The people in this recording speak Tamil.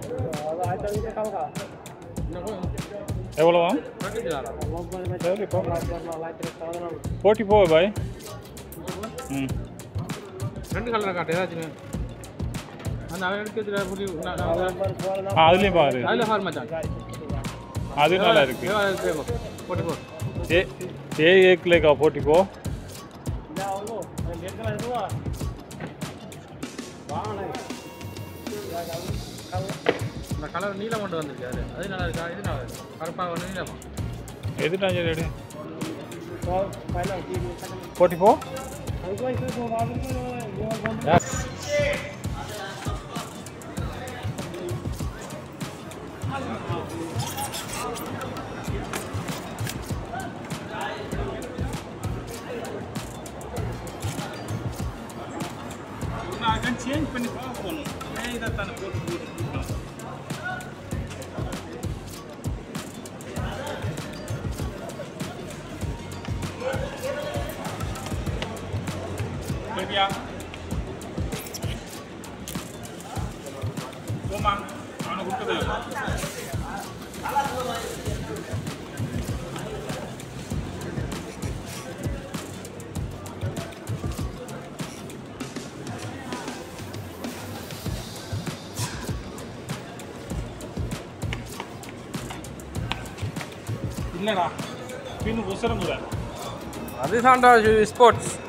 எவ்வளோவா 44 பாய். ம் ரெண்டு கலர் காட்டு ஏதாச்சும் அந்த அவன் எடுத்து அதுலேயும் பாரு, அதில் பாரு மச்சான், அது நல்லா இருக்கு. 44 ஏ ஏக்லேக்கா 44. இந்த கலர் நீலம் கொண்டு வந்திருக்காரு, அது நல்லா இருக்கா? இது நல்லா இருக்கு, கருப்பாக ஒன்று நீளமா எதுனா ரெடி 44. எஸ் நான் சேஞ்ச் பண்ணி பார்க்கணும். இதை தானே போட்டு சரியா போமா அவனை கொடுத்தது இல்லைடா பின்னு உசரம் கூட அது சாண்டா ஸ்போர்ட்ஸ்